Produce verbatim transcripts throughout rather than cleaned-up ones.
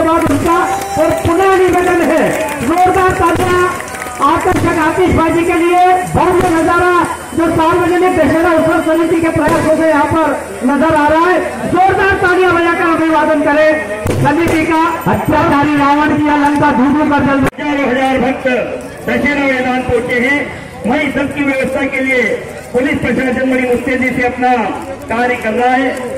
के बाद उनका और पुनः निवेदन है जोरदार तालियां आकर्षक आतिशबाजी के लिए। भव्य नजारा जो सार्वजनिक दशहरा उत्सव समिति के प्रयासों से यहाँ पर नजर आ रहा है, जोरदार तालियां बजाकर अभिवादन करें समिति का। हत्याधारी रावण की लंका धूमों पर जल हजारों हजार भक्त दशहरा मैदान पहुंचे हैं। वहीं सबकी व्यवस्था के लिए पुलिस प्रशासन बड़ी मुस्तैदी से अपना कार्य कर रहा है।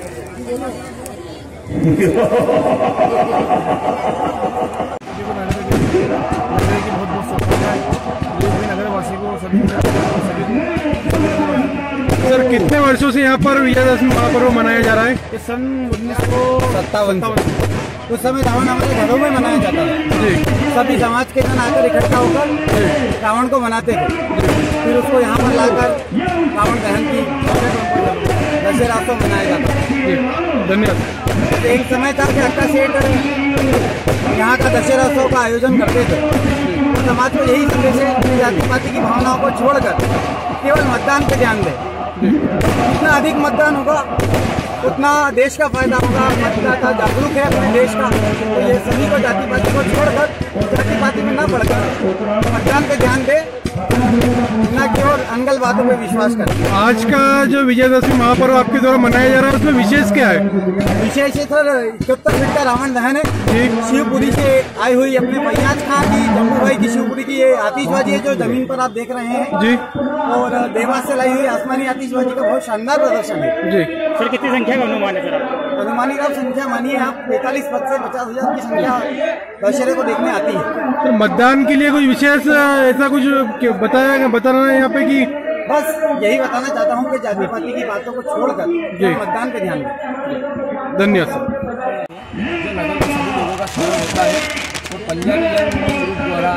सर, कितने वर्षों से यहाँ पर विजयादशमी महापर्व मनाया जा रहा है? सन उन्नीस सौ सत्तावन उस समय रावण हमारे घरों में मनाया जाता था जी। सभी समाज के जन आकर इकट्ठा होकर रावण को मनाते थे। फिर उसको यहाँ पर लाकर रावण दहन की दशहरा उत्सव मनाया जाता था। धन्यवाद। एक समय था कि अक्का सेठ यहाँ का दशहरा उत्सव का आयोजन करते थे। तो समाज को यही संदेश है कि जाति पाति की भावनाओं को छोड़कर केवल मतदान पे ध्यान दें। जितना अधिक मतदान होगा उतना देश का फायदा होगा। मतदाता जागरूक है अपने देश का, तो ये सभी को जाति पाति को छोड़कर जाति पाति में न पड़कर मतदान पे ध्यान दे, न केवल अंगल बातों पे विश्वास करें। आज का जो विजयादशमी महापर्व आपके द्वारा मनाया जा रहा है उसमें विशेष क्या है? विशेष है सर, इकहत्तर फीट का रावण दहन है। शिवपुरी से आई हुई अपने फैयाज खां की, जम्मू भाई की शिवपुरी की ये आतिशबाजी है जो जमीन पर आप देख रहे हैं जी, और देवास से लाई हुई आसमानी आतिशबाजी का बहुत शानदार प्रदर्शन है जी। सर, कितनी संख्या का अनुमान है सर? अनुमानित आप संख्या मानिए आप पैंतालीस पद से पचास हजार की संख्या दशहरे को देखने आती है। तो मतदान के लिए कुछ विशेष ऐसा कुछ बताया बताना है यहाँ पे कि बस यही बताना चाहता हूँ कि जाति पाति की बातों को छोड़कर मतदान पे ध्यान दें। धन्यवाद सर। जो नगर में सभी लोगों का सहयोग होता है वो पंजाबी जन ग्रुप द्वारा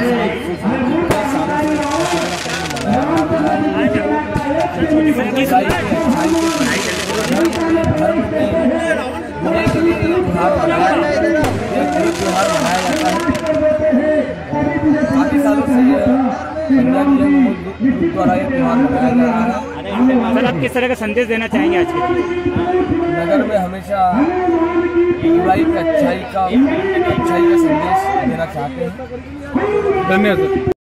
त्योहार मनाया जाता है। काफी सालों से पंजाबी जन ग्रुप द्वारा ये त्योहार मनाया जा रहा है। सर, आप किस तरह का संदेश देना चाहेंगे आज के? नगर में हमेशा बुराई पे अच्छाई का अच्छाई का संदेश देना चाहते हैं। धन्यवाद सर।